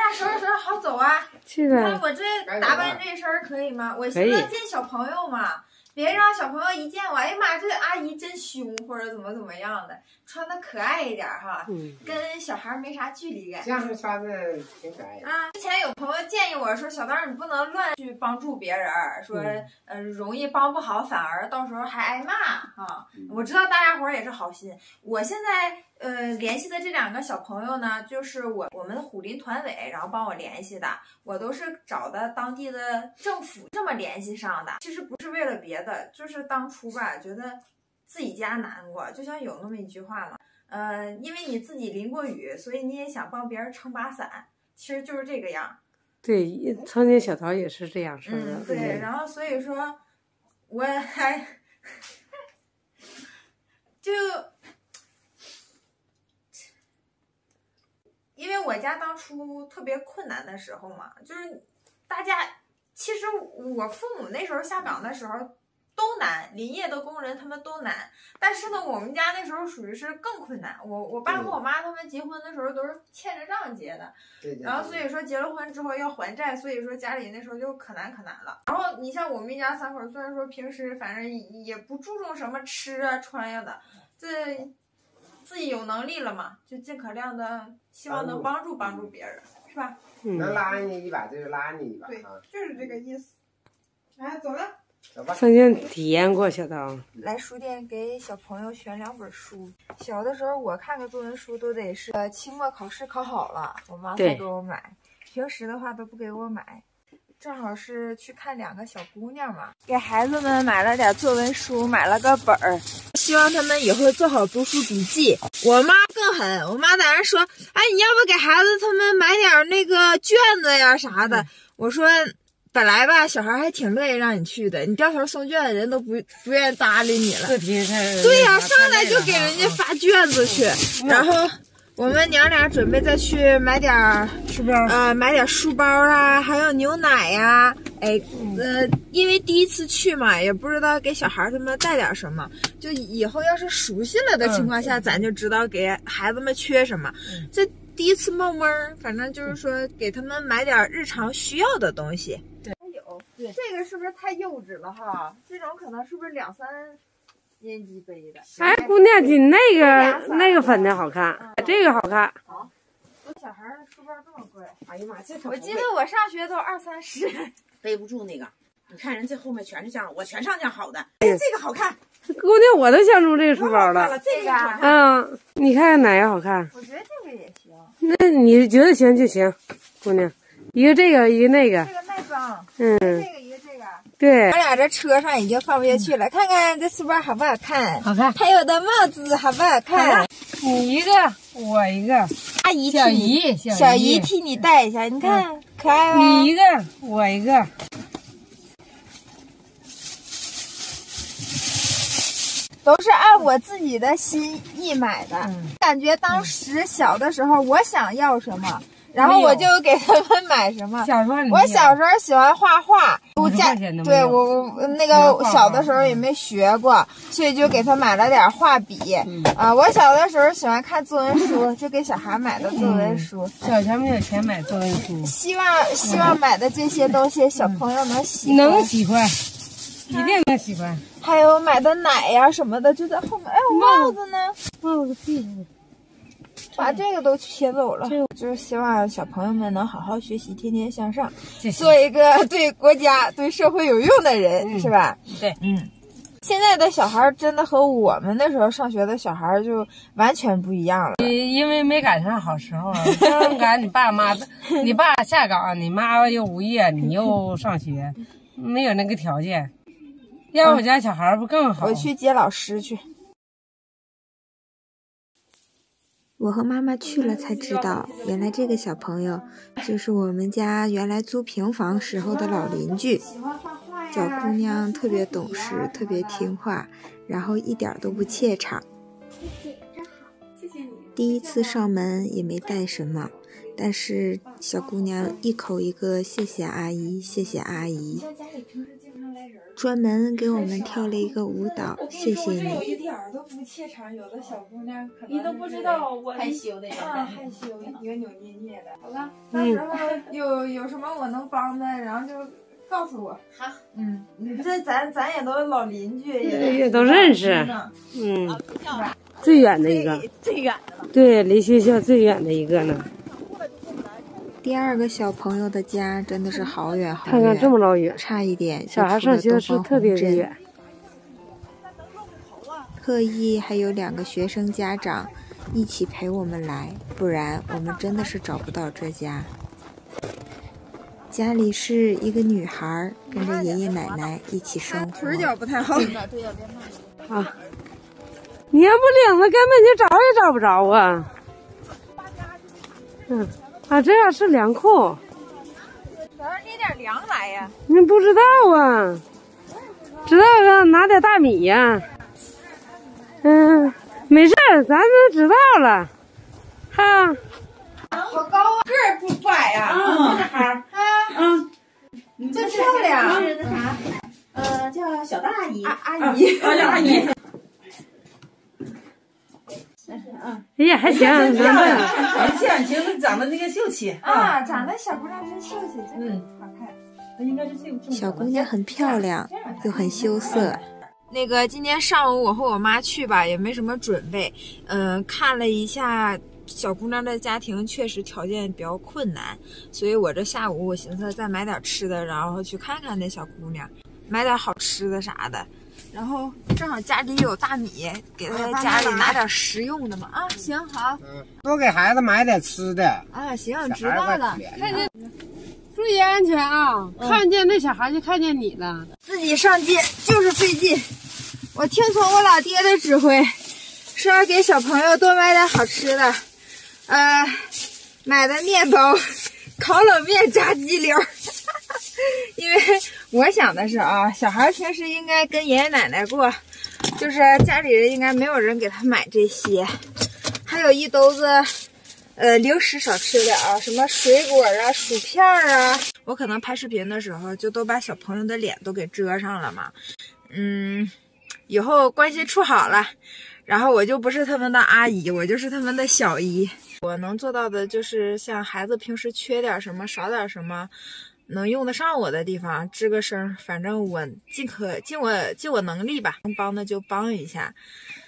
俩收拾收拾好走啊。 去吧。 那我这打扮这身可以吗？我现在见小朋友嘛，别让小朋友一见我，哎呀妈，这阿姨真凶，或者怎么样的，穿的可爱一点哈，跟小孩没啥距离感。 这样穿的挺可爱的啊。之前有朋友建议我说，小刀你不能乱去帮助别人，说容易帮不好，反而到时候还挨骂啊。我知道大家伙也是好心，我现在联系的这2个小朋友呢，就是我们虎林团委，然后帮我联系的，我都是找的当地的政府这么联系上的。其实不是为了别的，就是当初吧，觉得自己家难过，就像有那么一句话嘛，因为你自己淋过雨，所以你也想帮别人撑把伞，其实就是这个样。 对，曾经小桃也是这样说的。 对，然后所以说，我还就。因为我家当初特别困难的时候嘛，就是大家其实我父母那时候下岗的时候都难，林业的工人他们都难，但是呢，我们家那时候属于是更困难。我爸和我妈他们结婚的时候都是欠着账结的，然后所以说结了婚之后要还债，所以说家里那时候就可难了。然后你像我们一家3口，虽然说平时反正也不注重什么吃啊穿呀的，这自己有能力了嘛，就尽可量的希望能帮助别人，是吧？ 能拉你一把就拉你一把。 对，就是这个意思。哎，走了。 走吧。 曾经体验过小刀。 来书店给小朋友选2本书。小的时候我看个作文书都得是期末考试考好了，我妈才给我买。平时的话都不给我买。正好是去看2个小姑娘嘛，给孩子们买了点作文书，买了个本儿，希望他们以后做好读书笔记。我妈更狠，我妈在那说，哎，你要不给孩子他们买点那个卷子呀啥的。我说本来吧，小孩还挺乐意让你去的，你掉头送卷子，人都不愿意搭理你了。对呀，上来就给人家发卷子去，然后。我们娘俩准备再去买点书包，买点书包啊，还有牛奶呀。哎，因为第一次去嘛，也不知道给小孩他们带点什么，就以后要是熟悉了的情况下，咱就知道给孩子们缺什么。这第一次冒闷儿，反正就是说给他们买点日常需要的东西。对，有，对，这个是不是太幼稚了哈？这种可能是不是2、3年级背的？ 哎，姑娘，你那个粉的好看，这个好看。 好，我小孩的书包这么贵， 哎呀妈，这我记得我上学都20、30， 背不住那个。你看人这后面全是这我全上这好的。哎，这个好看。 姑娘，我都想出这个书包了。 这个你看哪个好看？ 我觉得这个也行。 那你觉得行就行，姑娘。一个这个，一个那个。 这个耐脏。 这个一个这个。 对。 我俩这车上已经放不下去了，看看这书包好不好看？ 好看。 还有的帽子好不好看？ 你一个，我一个。 阿姨小姨替你带一下，你看可爱吧？ 你一个，我一个。 都是按我自己的心意买的，感觉当时小的时候我想要什么，然后我就给他们买什么。我小时候喜欢画画，我那个小的时候也没学过，所以就给他买了点画笔。我小的时候喜欢看作文书，就给小孩买的作文书。 小钱没有钱买作文书， 希望买的这些东西小朋友能喜欢。 能喜欢。一定能喜欢。 还有买的奶呀什么的就在后面。哎，我帽子呢？ 帽子屁股， 把这个都切走了。就是希望小朋友们能好好学习，天天向上，做一个对国家、对社会有用的人，是吧？ 对， 现在的小孩真的和我们那时候上学的小孩就完全不一样了。 因为没赶上好时候，正赶你爸妈，你爸下岗，你妈又无业，你又上学，没有那个条件。要我家小孩不更好？ 我去接老师去。 我和妈妈去了才知道，原来这个小朋友就是我们家原来租平房时候的老邻居。小姑娘特别懂事，特别听话，然后一点都不怯场。第一次上门也没带什么，但是小姑娘一口一个谢谢阿姨，谢谢阿姨。 专门给我们跳了一个舞蹈，谢谢有你。 一点儿都不怯场，有的小姑娘可能你都不知道我害羞的害羞，扭扭捏捏的。好了，到时候有什么我能帮的，然后就告诉我。 好， 这咱也都是老邻居， 也都认识。最远的一个， 最远的了。 对，离学校最远的一个呢。 第二个小朋友的家真的是好远好远， 看看这么老远， 差一点就小孩上学是特别的远。 特意还有2个学生家长一起陪我们来，不然我们真的是找不到这家。家里是一个女孩跟着爷爷奶奶一起生活。 腿脚不太好。 啊，你要不领子根本就找也找不着啊。这样是凉裤。 早上捏点粮来呀。 你不知道啊？知道啊，拿点大米呀。没事儿，咱都知道了。哈。 好高啊，个儿不矮呀。真漂亮。 是那啥，叫小大阿姨。 阿姨。 叫阿姨。 哎呀，还行，能的。 年轻，长得那个秀气啊，长得小姑娘真秀气，真好看。 那应该是这个。 小姑娘很漂亮，又很羞涩。 那个今天上午我和我妈去吧，也没什么准备。看了一下小姑娘的家庭，确实条件比较困难，所以我这下午我寻思再买点吃的，然后去看看那小姑娘，买点好吃的啥的。然后正好家里有大米，给她家里拿点实用的嘛。啊，行好。 多给孩子买点吃的。 啊，行，知道了。 看见，注意安全啊！看见那小孩就看见你了。 自己上街就是费劲。我听从我老爹的指挥，说要给小朋友多买点好吃的。买的面包、烤冷面、炸鸡柳。因为我想的是啊，小孩平时应该跟爷爷奶奶过，就是家里人应该没有人给他买这些。还有一兜子零食少吃点啊，什么水果啊、薯片啊。我可能拍视频的时候就都把小朋友的脸都给遮上了嘛。以后关系处好了，然后我就不是他们的阿姨，我就是他们的小姨。我能做到的就是像孩子平时缺点什么、少点什么，能用得上我的地方吱个声，反正我尽我能力吧，能帮的就帮一下。